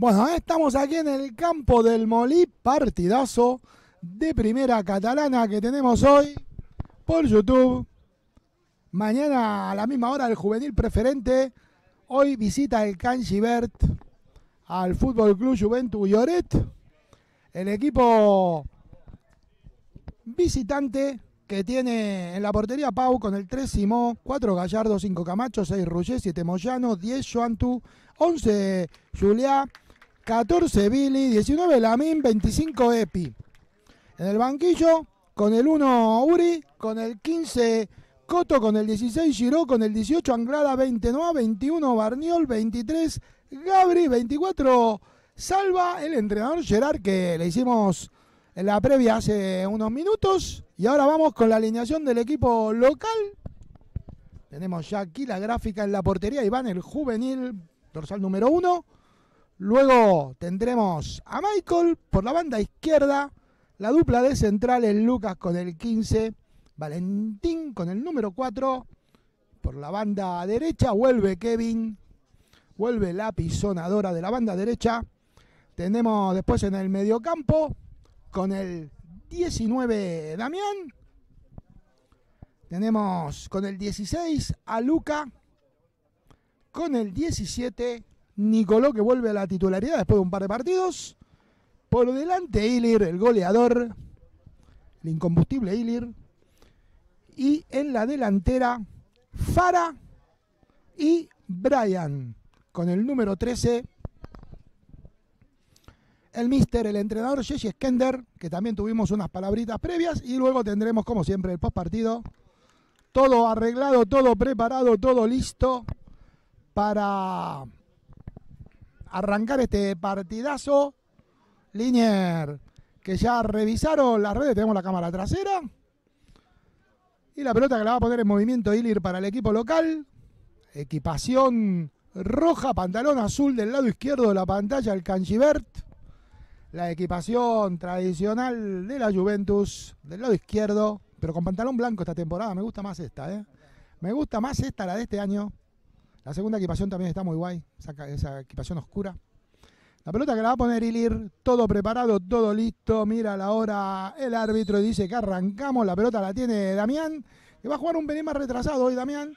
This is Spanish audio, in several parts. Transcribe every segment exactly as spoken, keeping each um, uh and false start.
Bueno, estamos aquí en el campo del Molí, partidazo de primera catalana que tenemos hoy por YouTube. Mañana a la misma hora el juvenil preferente. Hoy visita el Can Gibert al Fútbol Club Joventut Lloret. El equipo visitante que tiene en la portería Pau con el tres Simó, cuatro Gallardo, cinco Camacho, seis Rugger, siete Moyano, diez Joantu, once Juliá, catorce Billy, diecinueve Lamin, veinticinco Epi. En el banquillo con el uno Uri, con el quince Coto, con el dieciséis Giró, con el dieciocho Anglada, veinte Noa, veintiuno Barniol, veintitrés Gabri, veinticuatro Salva, el entrenador Gerard que le hicimos en la previa hace unos minutos. Y ahora vamos con la alineación del equipo local. Tenemos ya aquí la gráfica en la portería. Iván, el juvenil, dorsal número uno. Luego tendremos a Michael por la banda izquierda. La dupla de centrales, Lucas con el quince. Valentín con el número cuatro. Por la banda derecha vuelve Kevin. Vuelve la pisonadora de la banda derecha. Tenemos después en el mediocampo con el diecinueve Damián. Tenemos con el dieciséis a Luca. Con el diecisiete Nicoló, que vuelve a la titularidad después de un par de partidos. Por delante Ilir, el goleador, el incombustible Ilir. Y en la delantera Fara y Brian. Con el número trece el mister, el entrenador Jesse Skender, que también tuvimos unas palabritas previas. Y luego tendremos, como siempre, el postpartido. Todo arreglado, todo preparado, todo listo para arrancar este partidazo. Linier, que ya revisaron las redes, tenemos la cámara trasera. Y la pelota que la va a poner en movimiento Ilir para el equipo local. Equipación roja, pantalón azul del lado izquierdo de la pantalla, el Can Gibert. La equipación tradicional de la Juventus del lado izquierdo, pero con pantalón blanco esta temporada. Me gusta más esta, ¿eh? Me gusta más esta, la de este año. La segunda equipación también está muy guay, esa, esa equipación oscura. La pelota que la va a poner Ilir, todo preparado, todo listo. Mira la hora el árbitro y dice que arrancamos. La pelota la tiene Damián, que va a jugar un pelín más retrasado hoy Damián.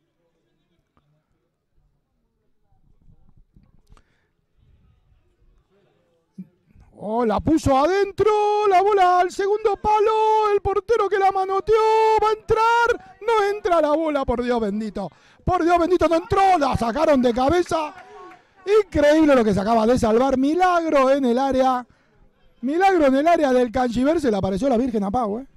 Oh, la puso adentro, la bola al segundo palo, el portero que la manoteó, va a entrar, no entra la bola, por Dios bendito, por Dios bendito, no entró, la sacaron de cabeza. Increíble lo que se acaba de salvar. Milagro en el área. Milagro en el área del Can Gibert. Se le apareció la Virgen a Pau, ¿eh?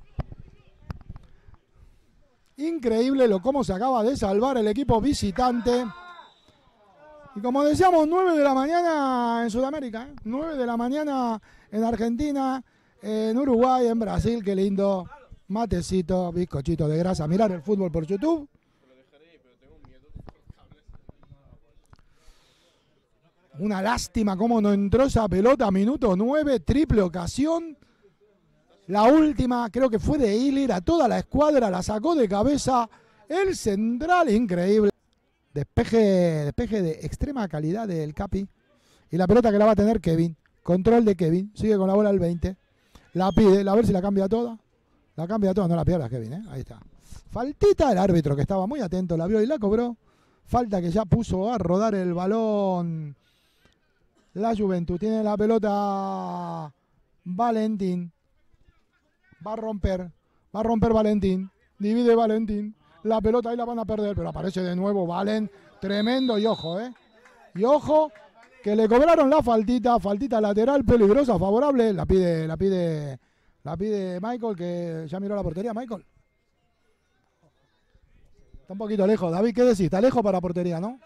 Increíble lo cómo se acaba de salvar el equipo visitante. Y como decíamos, nueve de la mañana en Sudamérica, ¿eh? nueve de la mañana en Argentina, en Uruguay, en Brasil. Qué lindo. Matecito, bizcochito de grasa. Mirar el fútbol por YouTube. Una lástima cómo no entró esa pelota, minuto nueve, triple ocasión. La última creo que fue de Ilir, a toda la escuadra, la sacó de cabeza el central, increíble. Despeje, despeje de extrema calidad del Capi. Y la pelota que la va a tener Kevin. Control de Kevin, sigue con la bola al veinte. La pide, a ver si la cambia toda. La cambia toda, no la pierdas Kevin, ¿eh? Ahí está. Faltita, el árbitro que estaba muy atento, la vio y la cobró. Falta que ya puso a rodar el balón la Juventud. Tiene la pelota Valentín. Va a romper. Va a romper Valentín. Divide Valentín. La pelota ahí la van a perder. Pero aparece de nuevo Valen. Tremendo. Y ojo, ¿eh? Y ojo que le cobraron la faltita. Faltita lateral peligrosa, favorable. La pide, la pide, la pide Michael, que ya miró la portería. Michael. Está un poquito lejos. David, ¿qué decís? Está lejos para la portería, ¿no?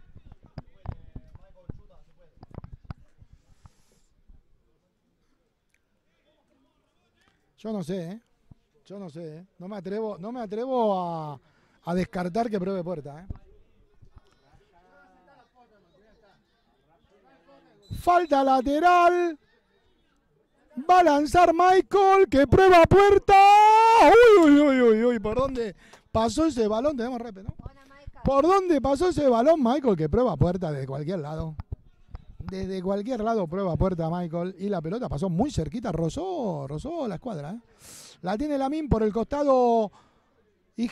Yo no sé, ¿eh? Yo no sé, ¿eh? No me atrevo, no me atrevo a, a descartar que pruebe puerta, ¿eh? Falta lateral. Va a lanzar Michael, que prueba puerta. Uy, uy, uy, uy, uy. ¿Por dónde pasó ese balón? Tenemos repe, ¿no? ¿Por dónde pasó ese balón, Michael? Que prueba puerta de cualquier lado. Desde cualquier lado prueba puerta Michael y la pelota pasó muy cerquita, rozó, rozó la escuadra. ¿eh? La tiene Lamin por el costado. Y,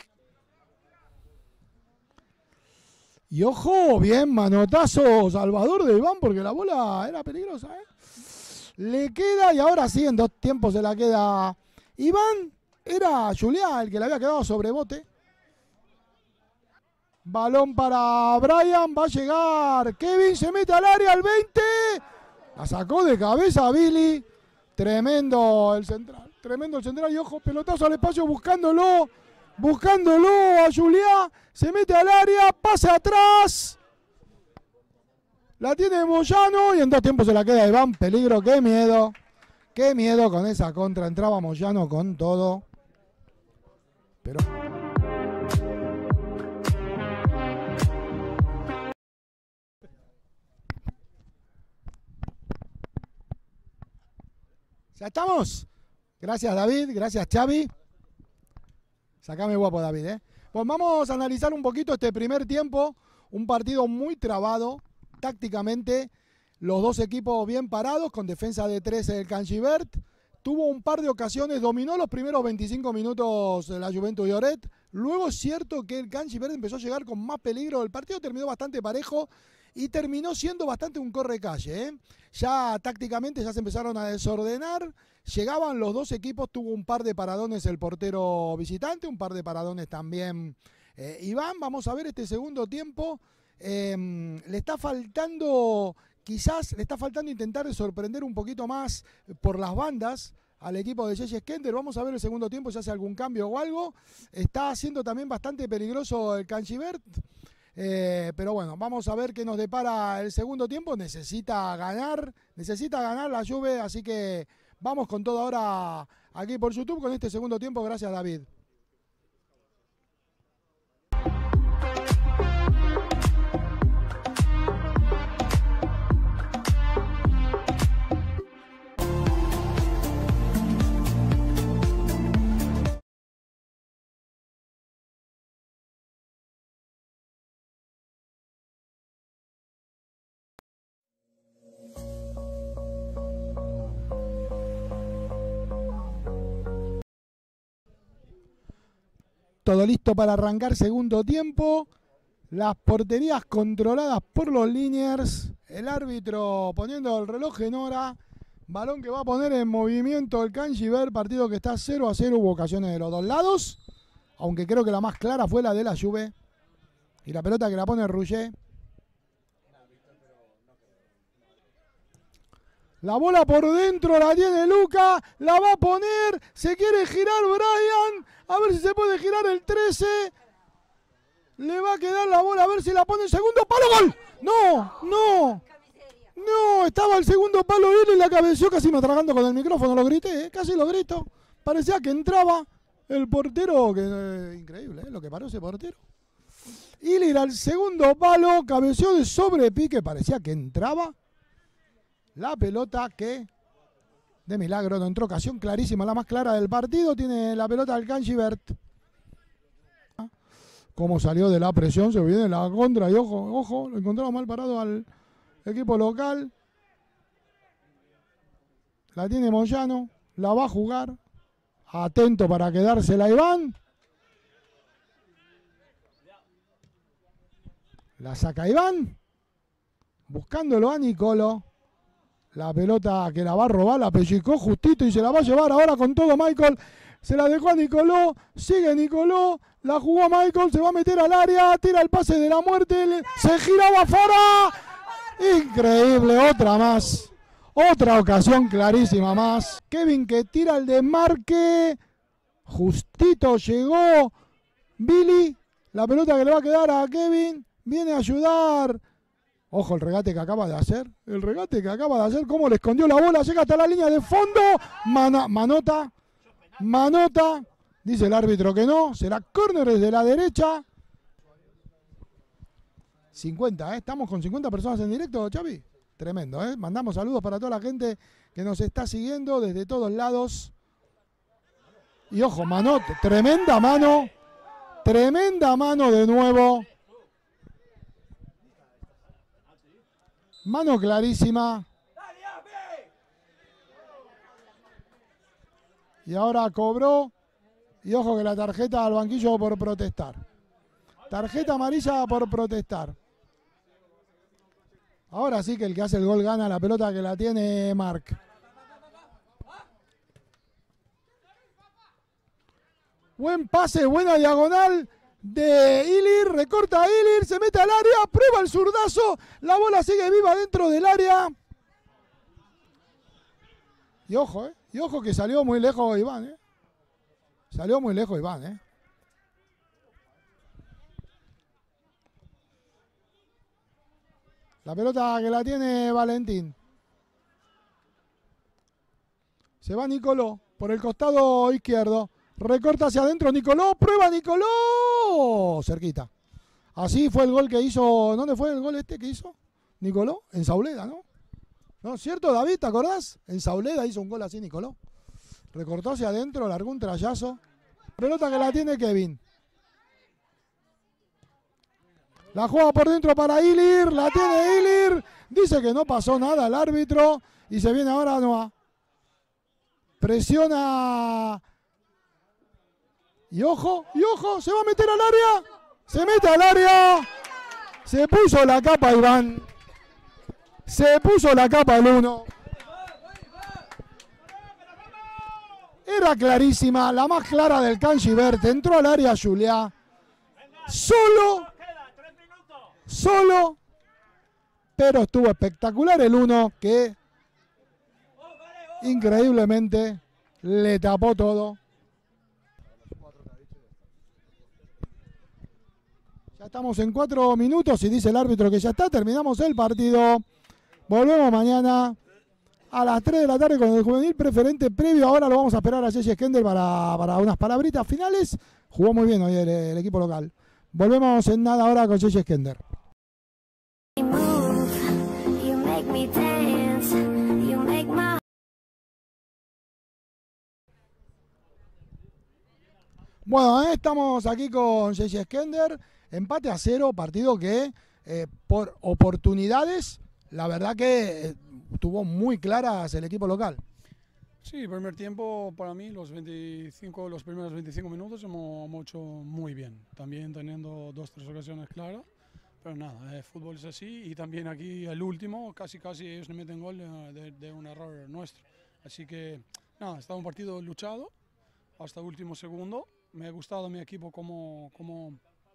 y ojo, bien, manotazo Salvador de Iván porque la bola era peligrosa. ¿eh? Le queda y ahora sí, en dos tiempos se la queda Iván. Era Julián el que le había quedado sobre bote. Balón para Brian, va a llegar Kevin, se mete al área al veinte. La sacó de cabeza Billy. Tremendo el central, tremendo el central y ojo, pelotazo al espacio buscándolo. Buscándolo a Julián. Se mete al área, pasa atrás. La tiene Moyano y en dos tiempos se la queda Iván. Peligro, qué miedo. Qué miedo con esa contra. Entraba Moyano con todo. Pero... ¿Ya estamos? Gracias David, gracias Xavi. Sacame guapo David, ¿eh? Pues vamos a analizar un poquito este primer tiempo. Un partido muy trabado, tácticamente. Los dos equipos bien parados, con defensa de tres el Canchivert. Tuvo un par de ocasiones, dominó los primeros veinticinco minutos la Juventud de Oret. Luego es cierto que el Canchivert empezó a llegar con más peligro. El partido terminó bastante parejo y terminó siendo bastante un corre-calle. ¿eh? Ya tácticamente ya se empezaron a desordenar. Llegaban los dos equipos, tuvo un par de paradones el portero visitante, un par de paradones también eh, Iván. Vamos a ver este segundo tiempo. Eh, le está faltando... Quizás le está faltando intentar sorprender un poquito más por las bandas al equipo de Jesse Skender. Vamos a ver el segundo tiempo si hace algún cambio o algo. Está siendo también bastante peligroso el Canchivert. Eh, pero bueno, vamos a ver qué nos depara el segundo tiempo. Necesita ganar, necesita ganar la Juve. Así que vamos con todo ahora aquí por YouTube con este segundo tiempo. Gracias, David. Todo listo para arrancar segundo tiempo. Las porterías controladas por los Liniers. El árbitro poniendo el reloj en hora. Balón que va a poner en movimiento el Canchivert. Partido que está cero a cero. Hubo ocasiones de los dos lados. Aunque creo que la más clara fue la de la Juve. Y la pelota que la pone Rouget. La bola por dentro la tiene Luca. La va a poner. Se quiere girar Brian. A ver si se puede girar el trece. Le va a quedar la bola. A ver si la pone en segundo palo. ¡Gol! No, no. No, estaba el segundo palo él y la cabeció casi me atragando con el micrófono. Lo grité, ¿eh? Casi lo grito. Parecía que entraba el portero. Que, eh, increíble, ¿eh? Lo que paró ese portero. Ilir al segundo palo. Cabeció de sobrepique. Parecía que entraba. La pelota que, de milagro, no entró. Ocasión clarísima, la más clara del partido. Tiene la pelota el Canchivert. Como salió de la presión, se viene la contra. Y ojo, ojo, lo encontramos mal parado al equipo local. La tiene Moyano, la va a jugar. Atento para quedársela Iván. La saca Iván. Buscándolo a Nicolo. La pelota que la va a robar, la pellizcó justito y se la va a llevar ahora con todo Michael. Se la dejó a Nicoló, sigue Nicoló, la jugó a Michael, se va a meter al área, tira el pase de la muerte, le, se giraba afuera. Increíble, otra más. Otra ocasión clarísima más. Kevin que tira el desmarque. Justito llegó Billy. La pelota que le va a quedar a Kevin. Viene a ayudar. Ojo el regate que acaba de hacer. El regate que acaba de hacer. Cómo le escondió la bola. Llega hasta la línea de fondo. Mana, manota. Manota. Dice el árbitro que no. Será córner desde la derecha. cincuenta, ¿eh? Estamos con cincuenta personas en directo, Xavi. Tremendo, ¿eh? Mandamos saludos para toda la gente que nos está siguiendo desde todos lados. Y ojo, mano. Tremenda mano. Tremenda mano de nuevo. Mano clarísima. Y ahora cobró. Y ojo que la tarjeta al banquillo por protestar. Tarjeta amarilla por protestar. Ahora sí que el que hace el gol gana la pelota que la tiene Marc. Buen pase, buena diagonal de Ilir. Recorta a Ilir, se mete al área, prueba el zurdazo. La bola sigue viva dentro del área. Y ojo, eh. Y ojo que salió muy lejos Iván, eh. Salió muy lejos Iván, eh. La pelota que la tiene Valentín. Se va Nicoló por el costado izquierdo. Recorta hacia adentro Nicoló. Prueba Nicoló. Cerquita. Así fue el gol que hizo. ¿Dónde fue el gol este que hizo Nicoló? En Sauleda, ¿no? ¿No es cierto, David? ¿Te acordás? En Sauleda hizo un gol así Nicoló. Recortó hacia adentro, largó un trayazo. Pelota que la tiene Kevin. La juega por dentro para Ilir. La tiene Ilir. Dice que no pasó nada el árbitro. Y se viene ahora Noah. Presiona. Y ojo, y ojo. Se va a meter al área. Se mete al área. Se puso la capa Iván. Se puso la capa el uno. Era clarísima. La más clara del Canchivert. Entró al área Juliá. Solo. Solo, pero estuvo espectacular el uno que increíblemente le tapó todo. Ya estamos en cuatro minutos y dice el árbitro que ya está, terminamos el partido. Volvemos mañana a las tres de la tarde con el juvenil preferente previo. Ahora lo vamos a esperar a Jesse Skender para, para unas palabritas finales. Jugó muy bien hoy el, el equipo local. Volvemos en nada ahora con Jesse Skender. Bueno, eh, estamos aquí con Jesse Skender, empate a cero, partido que eh, por oportunidades, la verdad que eh, tuvo muy claras el equipo local. Sí, primer tiempo para mí, los, veinticinco, los primeros veinticinco minutos hemos, hemos hecho muy bien, también teniendo dos tres ocasiones claras, pero nada, el fútbol es así y también aquí el último, casi casi ellos no meten gol de, de un error nuestro, así que nada, está un partido luchado hasta el último segundo. Me ha gustado mi equipo como, como,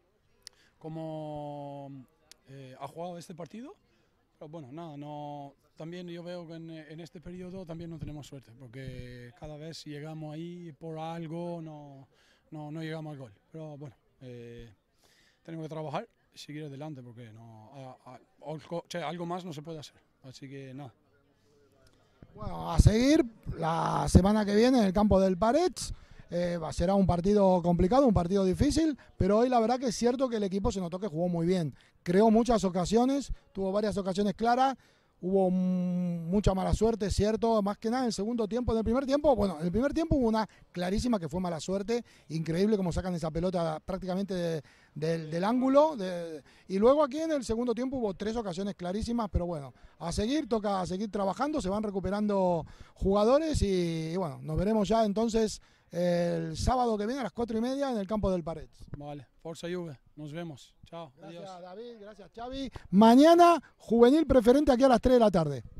como eh, ha jugado este partido, pero bueno, nada, no, también yo veo que en, en este periodo también no tenemos suerte, porque cada vez llegamos ahí por algo, no, no, no llegamos al gol. Pero bueno, eh, tenemos que trabajar y seguir adelante, porque no, a, a, algo, che, algo más no se puede hacer, así que nada. Bueno, a seguir la semana que viene en el campo del Parets. Eh, será un partido complicado, un partido difícil, pero hoy la verdad que es cierto que el equipo se notó que jugó muy bien. Creó muchas ocasiones, tuvo varias ocasiones claras, hubo mucha mala suerte, es cierto, más que nada en el segundo tiempo. En el primer tiempo, bueno, en el primer tiempo hubo una clarísima que fue mala suerte, increíble como sacan esa pelota prácticamente de, de, del ángulo, de, y luego aquí en el segundo tiempo hubo tres ocasiones clarísimas, pero bueno, a seguir, toca seguir trabajando, se van recuperando jugadores y, y bueno, nos veremos ya entonces el sábado que viene a las cuatro y media en el campo del Parets. Vale, Forza Juve, nos vemos. Chao. Gracias Adiós. David, gracias Xavi. Mañana juvenil preferente aquí a las tres de la tarde.